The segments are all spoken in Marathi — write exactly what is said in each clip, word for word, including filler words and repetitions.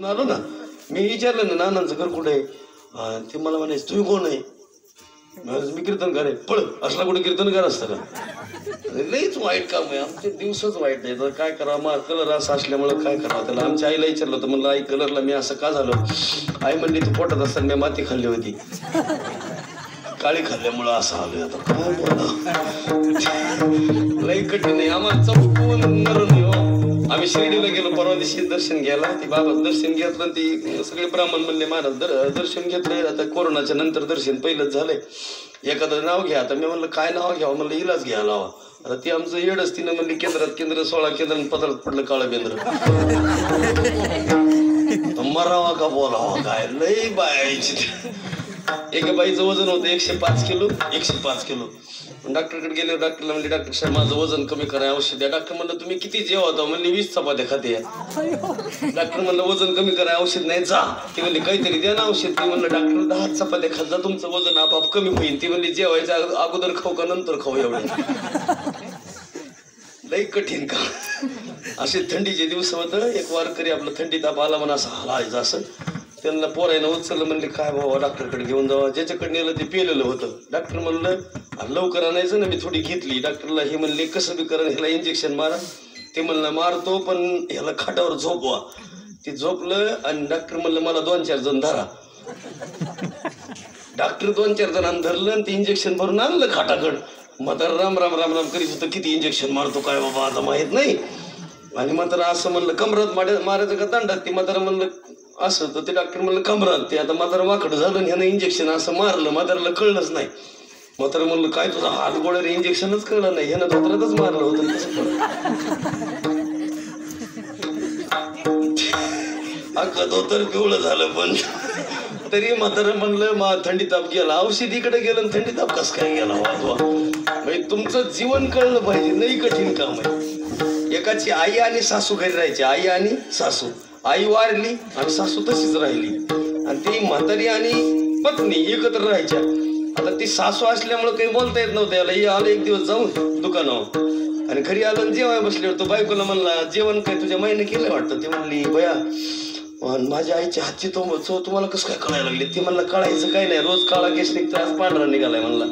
आलो ना मी विचारलं ना नानांचं घर कुठे आहे ते मला म्हणायचं तुम्ही कोण आहे मी कीर्तनकार आहे पळ असला कुठे कीर्तनकार असतं का लईच वाईट काम आहे आमचे दिवसच वाईट नाही तर काय करावं मा कलर असं असल्यामुळं काय करावं त्याला आमच्या आईला विचारलं होतं म्हणलं आई कलरला मी असं का झालो आई म्हणली तू पोटात असताना मी माती खाल्ली होती काळी खाल्ल्यामुळं असं आलोय आता काय बोला लई कठीण आहे आम्हाला चौकून मरून येऊ आम्ही शिर्डीला गेलो परवा दिवशी दर्शन घ्यायला ती बाबा दर्शन घेतलं ती सगळे ब्राह्मण म्हणले महाराज दर दर्शन घेतलंय आता कोरोनाच्या नंतर दर्शन पहिलंच झालंय एखादं नाव घ्या आता मी म्हणलं काय नाव घ्यावं म्हणलं इलाज घ्या लावा आता ती आमचं येडच तिनं म्हणली केंद्रात केंद्र सोळा केंद्र पदरात पडलं काळं बेंद्र मरावा का बोलावा काय लई बायाची एका बाईचं वजन होतं एकशे पाच किलो एकशे पाच किलो डॉक्टरकडे गेले डॉक्टरला म्हणले डॉक्टर साहेब माझं वजन कमी करा औषध द्या डॉक्टर म्हणलं तुम्ही किती जेवता म्हणले वीस चपात्या खाते डॉक्टर म्हणलं वजन कमी करा औषध नाही जा ती म्हणली काहीतरी द्या ना औषध ती म्हणलं डॉक्टर दहा चपात्या खात जा तुमचं वजन आपाप कमी होईल ती म्हणली जेवायचं अगोदर खाऊ का नंतर खाऊ एवढं लई कठीण का असे थंडीचे दिवस होतं एक वारकरी आपलं थंडी ताप आला म्हणून असं हलायचं असं त्यांना पोरायनं उचललं म्हणले काय बाबा डॉक्टरकडे घेऊन जावा ज्याच्याकडे नेलं ते पेलेलं होतं डॉक्टर म्हणलं लवकर आणायचं ना मी थोडी घेतली डॉक्टरला हे म्हणले कसं बी करा ह्याला इंजेक्शन मारा ते म्हणलं मारतो पण ह्याला खाटावर झोपवा ते झोपलं आणि डॉक्टर म्हणलं मला दोन चार जण धरा डॉक्टर दोन चार जणांना धरलं आणि ते इंजेक्शन भरून आणलं खाटाकड म्हातारा राम राम राम राम करीत होतं किती इंजेक्शन मारतो काय बाबा आता माहित नाही आणि म्हातारा असं म्हणलं कमरात मार मारायचं का दंडात ते म्हातारा म्हणलं असं तर ते डॉक्टर म्हणलं कमरात ते आता म्हातारा वाकडं झालं आणि ह्यानं इंजेक्शन असं मारलं म्हाताऱ्याला कळलंच नाही म्हातारा म्हणलं काय तुझा हात गोळ्याला इंजेक्शनच कळलं नाही ह्यानं धोत्रातच मारलं होतं अख्खं धोतर पिवळं झालं पण तरी म्हातारा म्हणलं मा थंडी ताप गेला औषध इकडे गेलं थंडी ताप कस काय गेला वाजवा म्हणजे तुमचं जीवन कळलं पाहिजे नाही कठीण काम आहे एकाची आई आणि सासू घरी राहायची आई आणि सासू आई वारली आणि सासू तशीच राहिली आणि ती म्हातारी आणि पत्नी एकत्र राहायच्या आता ती सासू असल्यामुळे काही बोलता येत नव्हतं याला हे आलं एक दिवस जाऊन दुकानावर आणि घरी आलं जेवाय बसले तो बायकोला म्हणला जेवण काय तुझ्या माईने केलं वाटतं ती म्हणली बया माझ्या आईच्या हातची तो चव तुम्हाला कसं काय कळायला लागली ती म्हणलं कळायचं काय नाही रोज काळा केस निघतो आज पांढरा निघालाय म्हणला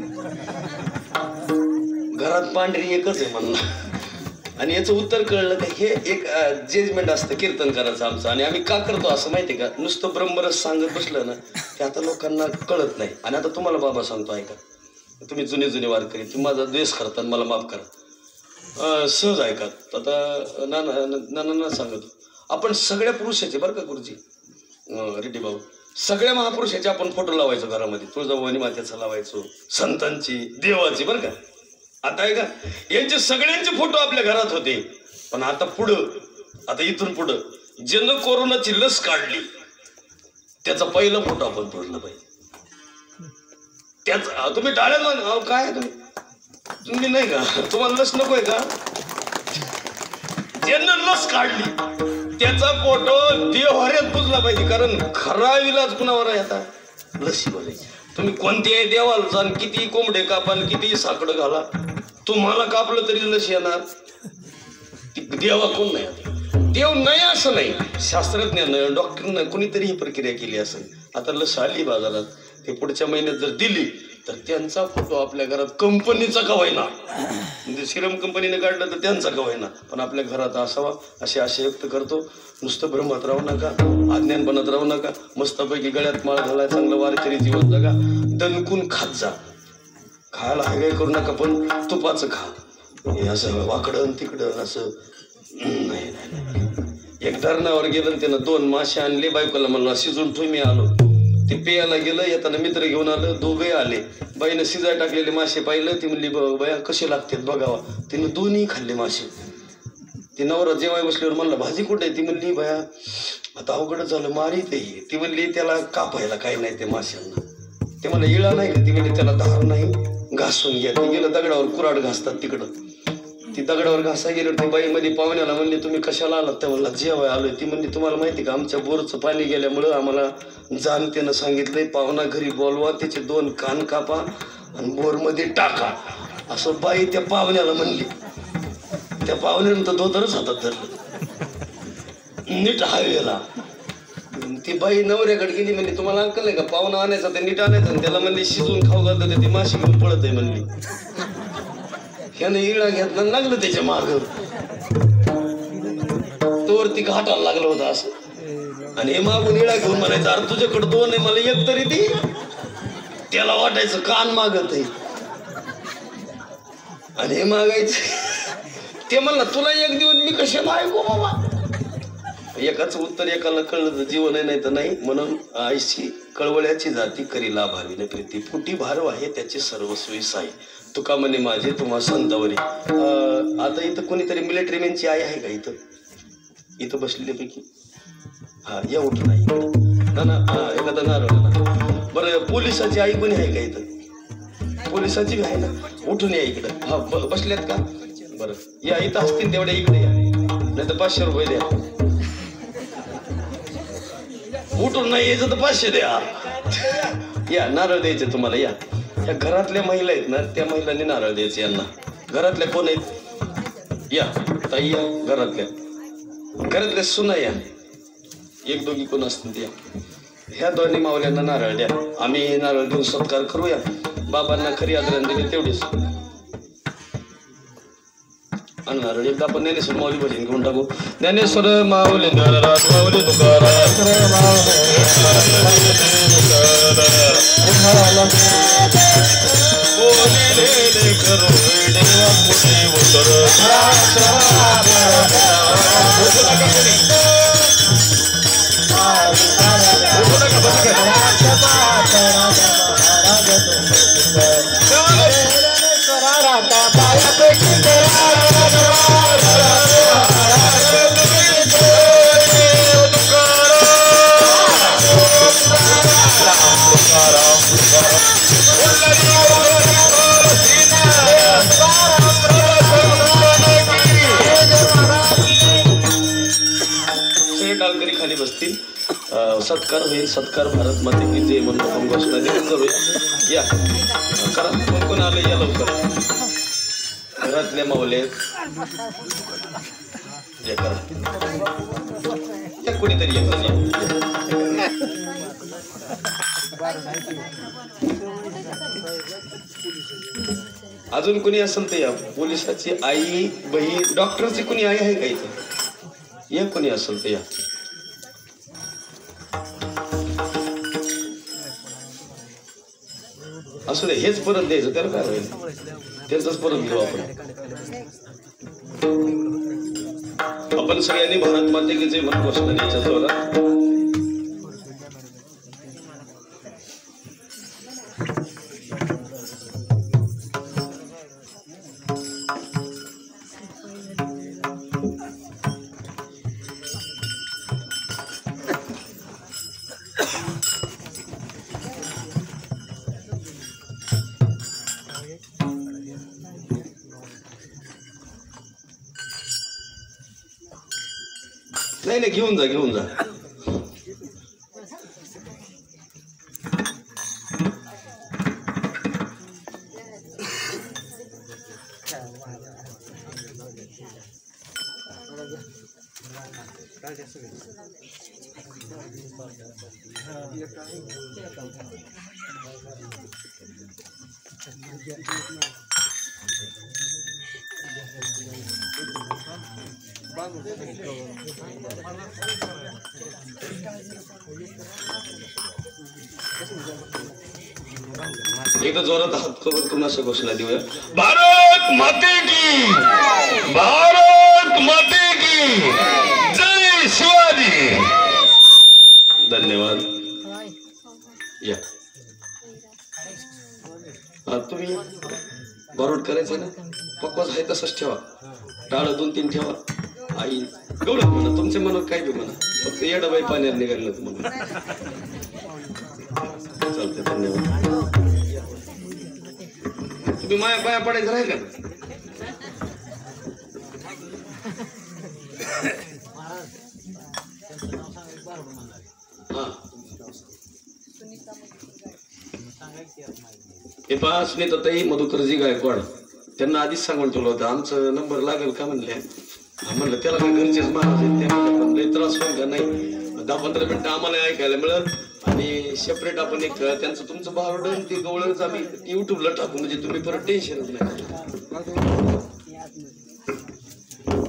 घरात पांढरी एकच आहे म्हणला आणि याचं उत्तर कळलं का हे एक जजमेंट असतं कीर्तनकाराचं आमचं आणि आम्ही का करतो असं माहिती का नुसतं ब्रह्मरस सांगत बसलं ना ते आता लोकांना कळत नाही आणि आता तुम्हाला बाबा सांगतो ऐका तुम्ही जुने जुने वारकरी तुम्ही माझा द्वेष करता मला माफ करा सहज ऐका आता नाना नानांना सांगतो आपण सगळ्या पुरुषाचे बरं का गुरुजी रेड्डी भाऊ सगळ्या महापुरुषाचे आपण फोटो लावायचो घरामध्ये तुळजाभवानी मातेचा लावायचो संतांची देवाची बरं का आता आहे का यांचे सगळ्यांचे फोटो आपल्या घरात होते पण आता पुढं आता इथून पुढं ज्यानं कोरोनाची लस काढली त्याचा पहिला फोटो आपण तोडला पाहिजे त्याचा तुम्ही टाळ्या काय तुम्ही तुम्ही नाही का तुम्हाला लस नकोय का ज्यानं लस काढली त्याचा फोटो देवाऱ्यात पुजला पाहिजे कारण खरा इलाज कुणावर आहे आता लसी बोलायची तुम्ही कोणत्याही देवाला जाण किती कोंबडे कापान किती साकडं घाला तुम्हाला कापलं तरी लस येणार देवा कोण नाही आता देव नाही असं नाही शास्त्रज्ञानं डॉक्टरनं कुणीतरी ही प्रक्रिया केली असेल आता लस आली बाजारात ते पुढच्या महिन्यात जर दिली तर त्यांचा फोटो आपल्या घरात कंपनीचा का होईना म्हणजे सिरम कंपनीने काढलं तर त्यांचा का होईना पण आपल्या घरात असावा असे आशय व्यक्त करतो नुसतं ब्रह्मात राहू नका अज्ञान बनत राहू नका मस्तपैकी गळ्यात माळ घालाय चांगलं वारकरी जीवन जगा दणकून खात जा खायला हाय करू नका पण तुपाचं खा हे असं वाकडं तिकडं असं नाही नाही एक धरणावर गेलं त्यानं दोन मासे आणले बायकोला म्हणलं शिजून ठेव मी आलो ते पेयाला गेलं येताना मित्र घेऊन आलं दोघे आले बाईनं शिजाय टाकलेले मासे पाहिलं ती म्हणली बया कसे लागतात बघावा तिनं दोन्ही खाल्ले मासे ती नवरा जेवाय बसल्यावर म्हणलं भाजी कुठे आहे ती म्हणली बया आता अवघडच झालं मारी ते ती म्हणली त्याला कापायला काही नाही ते माशांना ते मला इळा नाही का ती म्हणली त्याला धार नाही घासून घ्या ते गेलं दगडावर कुराड घासतात तिकडं ती दगडावर घासा गेल्यावर ती बाईमध्ये पाहुण्याला म्हणली तुम्ही कशाला आलात त्या म्हणला जेवाय आलोय ती म्हणली तुम्हाला माहिती का आमच्या बोरचं पाणी गेल्यामुळं आम्हाला जाणतेनं सांगितलंय पाहुणा घरी बोलवा त्याचे दोन कान कापा आणि बोरमध्ये टाका असं बाई त्या पाहुण्याला म्हणली त्या पाहुण्यानं तर धोतरच हातात धरलं नीट हायवेला ती बाई नवऱ्याकडे गेली म्हणली तुम्हाला अंकल आहे का पाहुणा आणायचा ते नीट आणायचं त्याला म्हणली शिजून खाऊ घालतं ती माशी घेऊन पळत आहे म्हणली ह्याने इळा घेतला लागलं त्याच्या माग तोवरती घाटाला लागलं होतं असं आणि हे मागून इळा घेऊन म्हणायचं अरे तुझ्याकडे दोन आहे मला एक तरी ती त्याला वाटायचं कान मागत आहे आणि हे मागायचं ते म्हणला तुला एक दिवस मी कशाला ऐकू बाबा एकाच उत्तर एकाला कळलं तर जीवन आहे नाही तर नाही म्हणून आईशी कळवळ्याची जाती करी लाभावी न प्रीती फुटी भारव आहे त्याची सर्वस्वी साई तुका म्हणे माझे तुम्हा संतावरी. आता इथं कोणीतरी मिलिटरी मॅनची आई आहे का इथं इथं बसलेल्यापैकी हा या उठ नाही ना ना एखादा नारळ ना बरं पोलिसाची आई कोणी आहे का इथं पोलिसाची बी आहे ना उठून या इकडं हा बसल्यात का बरं या इथं असतील तेवढ्या इकडे या नाही तर पाचशे रुपये द्या उठून नाही यायचं तर पाचशे द्या या नारळ द्यायचे तुम्हाला या या घरातल्या महिला आहेत ना त्या महिलांनी नारळ द्यायचे यांना घरातल्या कोण आहेत या ताई या घरातल्या घरातल्या सुना या एक दोघी कोण असतील त्या ह्या दोन्ही मावल्यांना नारळ द्या आम्ही नारळ घेऊन सत्कार करूया बाबांना खरी आदरांजली दिली तेवढीच आणि नारळ एकदा आपण ज्ञानेश्वर माऊली भजन घेऊन टाकू ज्ञानेश्वर माऊली ज्ञानराज माऊली तुकाराम खाली बसतील सत्कार होईल सत्कार भारत माते की जय म्हणून आपण घोषणा देऊन करूया या करा कोण कोण आलं या लवकर घरातल्या मावले जे करा त्या कोणीतरी अजून कोणी असेल तर या पोलिसाची आई बहीण डॉक्टरची कोणी आई आहे का इथं या कोणी असेल तर या असू दे हेच परत द्यायचं त्याला काय होईल त्याच परत घेऊ आपण आपण सगळ्यांनी भारत माते की जय म्हणून घोषणा द्यायच्या जोरात नाही नाही घेऊन जा घेऊन जा एकदा जोरात हात करून तुम्हाला घोषणा देऊया भारत माते की भारत माते की जय शिवाजी. धन्यवाद. या तुम्ही बारोट करायचं ना पक्वाच आहे तसंच ठेवा टाळ दोन तीन ठेवा आई गवळत म्हणा तुमच्या मनात काय बी म्हणा फक्त या डबाई पाण्यात निघालं म्हणून चालते. धन्यवाद. तुम्ही माया पाया पडायचं राहील का हा हे पहा सुनीताताई मधुकरजी गायकवाड त्यांना आधीच सांगून ठेवलं होतं आमचं नंबर लागेल का म्हणले म्हणलं त्याला काय घरचेच महाराज आहेत ते पण लई त्रास होईल का नाही दहा पंधरा मिनिटं आम्हाला ऐकायला मिळेल आणि सेपरेट आपण एक त्यांचं तुमचं बारडं ते गवळणच आम्ही युट्यूबला टाकू म्हणजे तुम्ही परत टेन्शनच नाही.